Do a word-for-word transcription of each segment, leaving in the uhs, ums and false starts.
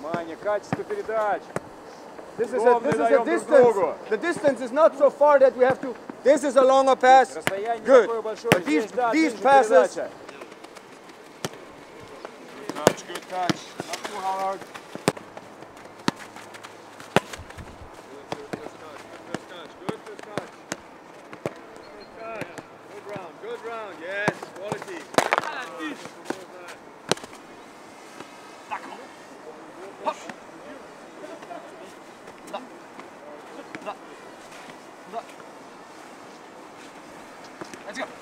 Внимание, качество передач. This is a, this is a distance. The distance is not so far that we have to. This is a longer pass. Good. But these, these passes. Good touch, good touch. Not too hard. Good round, yes, quality. Let's go.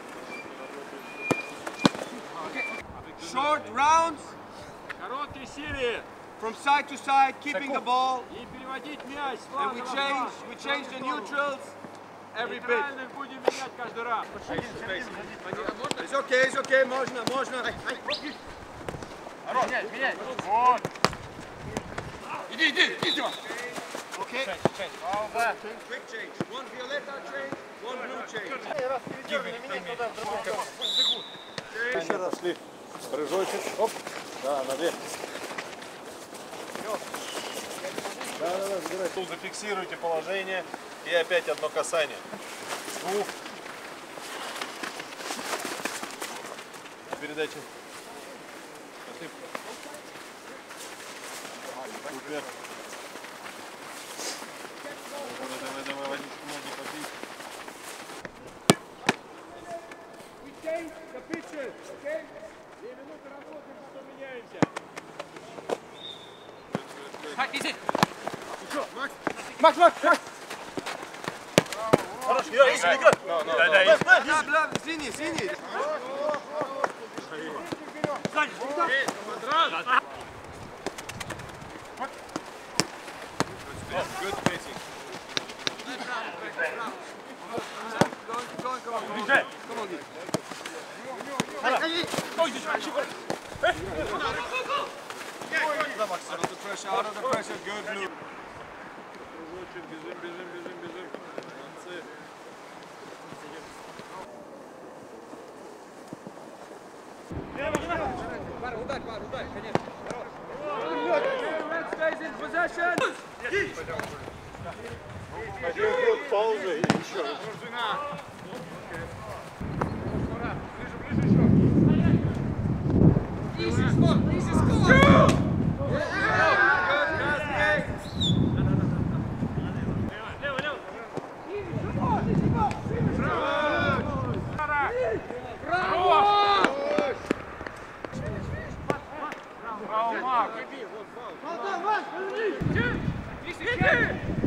Short rounds. Короткие серии. From side to side, keeping the ball. И переводить мяч. And we change, we change the neutrals every bit. Будем менять каждый раз. It's okay, it's okay, можно, можно. Меняй, меняй. Вот. Иди, иди, иди, Дима. Okay. Quick change. One violeta change, one blue change. Еще раз шли. Прыжочек. Оп. Да, на две. Да, да, да, забирай. Тут зафиксируйте положение и опять одно касание. Двух. Передача. Супер. Давай, давай, давай, водичку ноги попить. Две минуты работаем, потом меняемся. Так, иди. Макс, Макс, Макс. Хорош, играй, играй, играй. Да, да, Да, бля, извини, извини. Good facing. Go on, go on, go on. Come on, out of the pressure, out of the pressure, good blue. Бежим, бежим, бежим, бежим. Молодцы. Пар, ударь, пар, ударь, конечно. Один год паузы и еще. Easy score, easy score. Браво, Мак!